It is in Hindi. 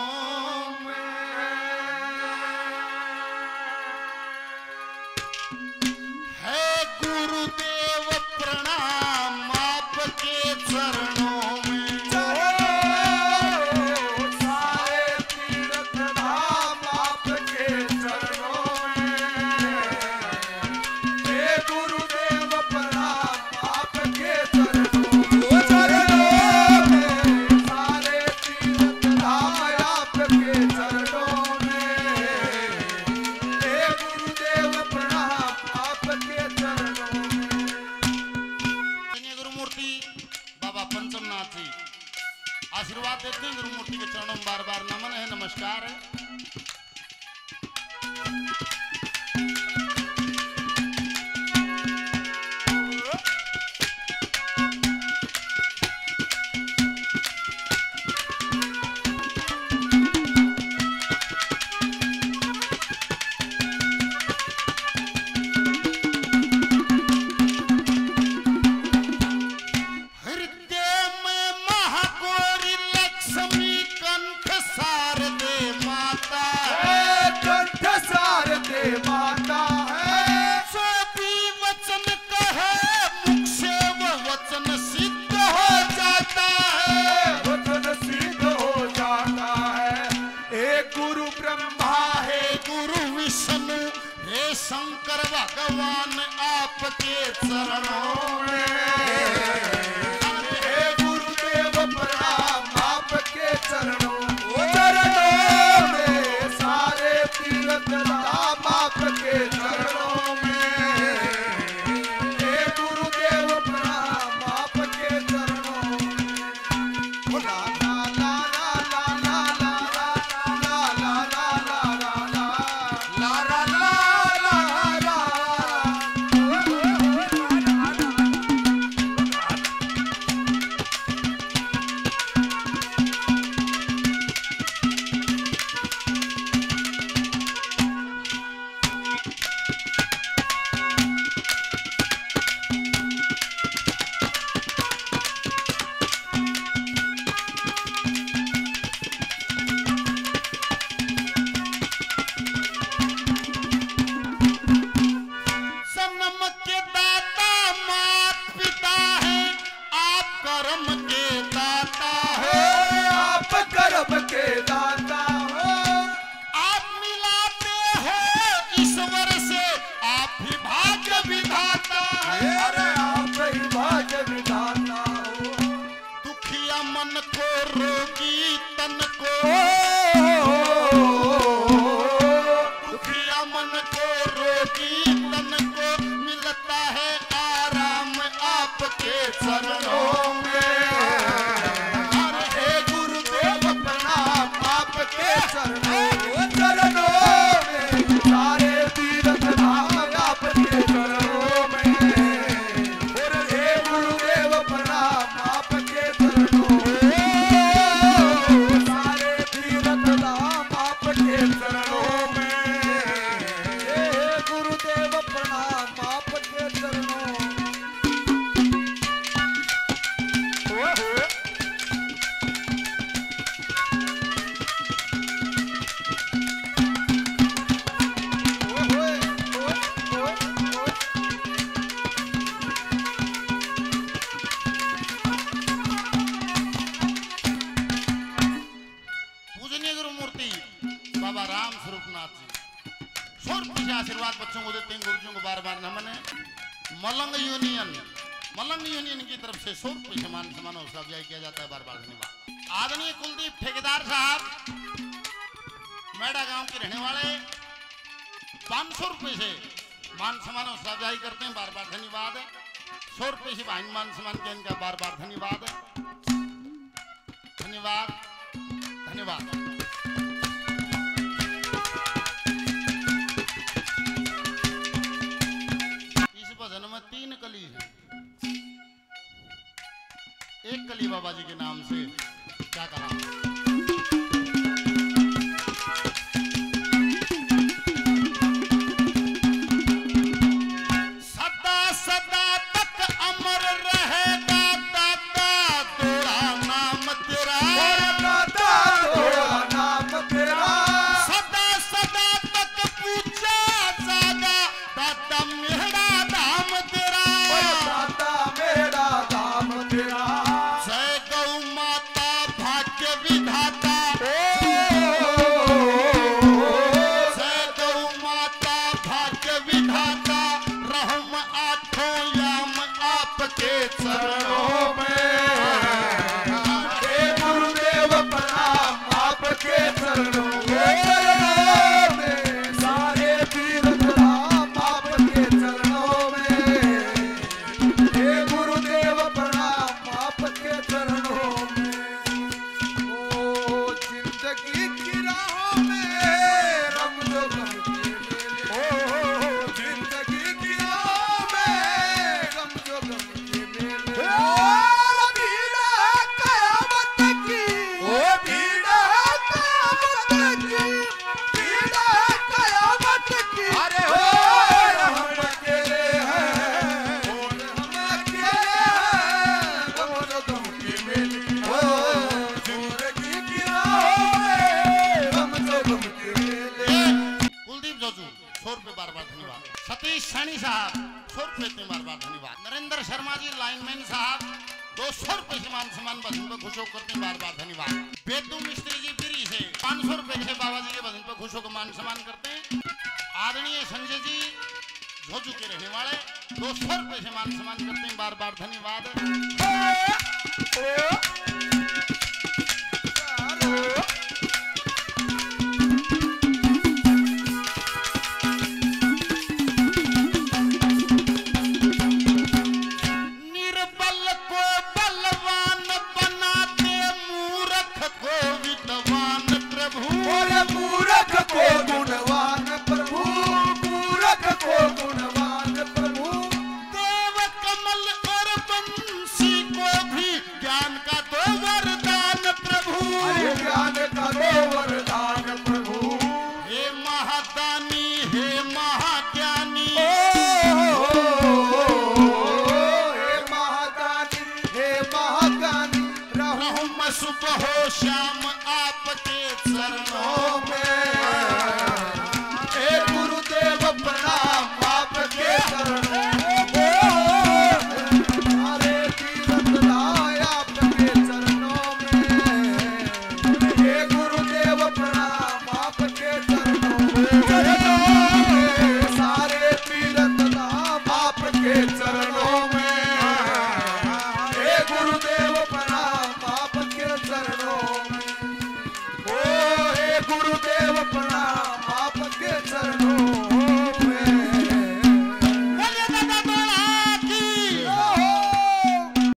आशीर्वाद देते हैं गुरु मूर्ति के चरणों में बार बार नमन है, नमस्कार है। शंकर भगवान आपके चरणों में, हे गुरुदेव प्रणाम आपके चरणों में, सारे तीर्थ धाम आपके चरणों में, हे गुरुदेव प्रणाम आपके चरणों में। ला ला ला ला ला ला ला ला ला ला के दाता हो, आप मिलाते हो ईश्वर से, आप ही भाग्य विधाता है। अरे आप ही भाग्य विधाता हो, दुखिया मन को रोगी तन को, दुखिया मन को रोगी तन को मिलता है आराम आपके चरणों में। चरणों में सारे तीर्थ धाम आपके चरणों में, और हे गुरुदेव प्रणाम आपके चरणों में, सारे तीर्थ धाम आपके चरणों में, हे गुरुदेव प्रणाम आपके चरणों में। बाबा राम स्वरूपनाथ जी आशीर्वाद बच्चों को देते हैं, गुरुजियों को बार बार नमन है। मलंग यूनियन की तरफ से 100 रुपये समान हौसला अफजाई किया जाता है, बार बार धन्यवाद। आदरणीय कुलदीप ठेकेदार साहब मैडा गांव के रहने वाले 500 रुपये से मान सम्मान हौसला अफजाई करते हैं, बार बार धन्यवाद है। 100 रुपये से भाई मान सम्मान किया, इनका बार बार धन्यवाद है, धन्यवाद धन्यवाद। में 3 कली है, एक कली बाबा जी के नाम से क्या कहा, सदा सदा तक अमर रहेगा दाता तोड़ा नाम तेरा, दाता तोड़ा नाम चरणों में, सारे तीर्थ धाम आपके चरणों में। हे गुरुदेव प्रणाम आपके चरणों में। ओ जिंदगी की राहों में रमजो गम के मेले, ओ जिंदगी की राहों में रमजो गम के मेले। सतीश सैनी साहब 100 रुपये बार धन्यवाद। नरेंद्र शर्मा जी लाइनमैन साहब 200 रुपये से मान सम्मान भजन पर खुश होकर बार धन्यवाद। बेदू मिस्त्री जी पिरी से 500 रुपये से बाबा जी के भजन पर खुश होकर मान सम्मान करते हैं। आदरणीय संजय जी झोजू के रहने वाले 200 रुपये से मान सम्मान करते हैं बार धन्यवाद। सुबह हो शाम आपके चरणों में, हे गुरुदेव प्रणाम आपके चरणों में। सारे तीर्थ धाम आपके चरणों में, हे गुरुदेव प्रणाम आपके चरणों में। सारे तीर्थ धाम आपके चरणों में, हे गुरुदेव प्रणाम आपके चरणों में। ओ हे गुरुदेव